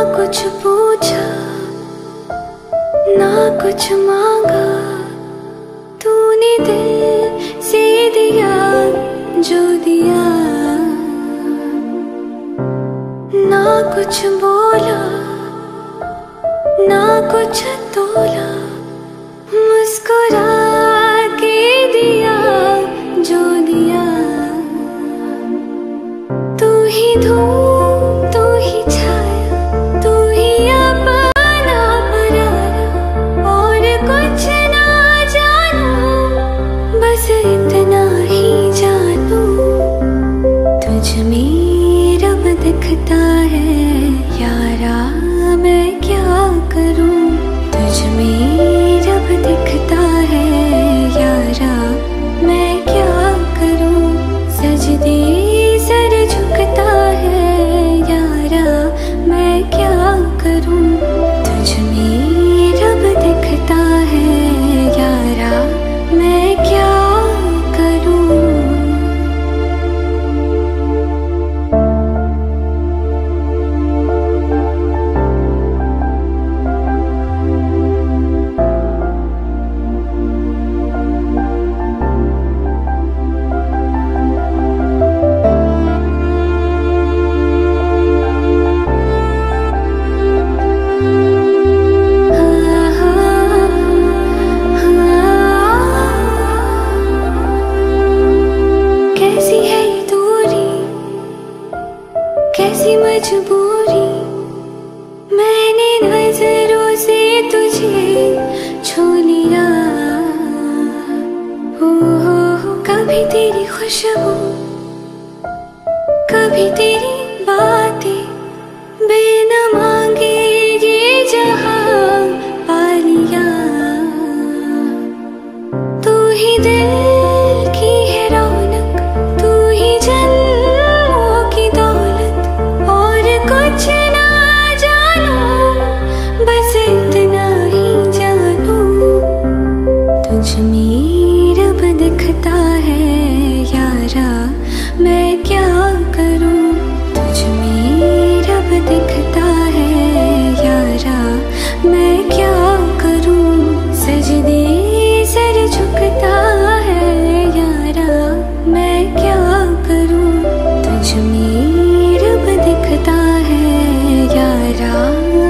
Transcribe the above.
कुछ पूछा ना कुछ मांगा, तूने दिल से दिया जो दिया। ना कुछ बोला ना कुछ तोला, मुस्कुरा के दिया जो दिया। तू ही धूप तू ही छाया, तू ही अपना पराया, और कुछ ना जानू, बस इतना ही जानू। तुझ में रब दिखता है यारा, मैं क्या करूं। तुझ में रब दिखता है यारा, मैं क्या करूं। सजदे सर झुकता है यारा, मैं क्या करूं। तुझ में रब दिखता है यारा, मैं क्या करूं। कैसी है ये दूरी, कैसी मजबूरी, मैंने नजरों से तुझे छू लिया। हो कभी तेरी खुशबू, कभी तेरी बातें, बिना मांगे ये जहां पा लिया। तू ही दिल की है रौनक, तू ही जन्मों की दौलत, और कुछ ना जानू, बस इतना ही जानू। तुझ में रब दिखता है यारा, मैं क्या करूं। तुझ में रब दिखता है यारा, मैं क्या करूं। सजदे सर झुकता है यारा, मैं क्या करूं। तुझ में रब दिखता है यारा।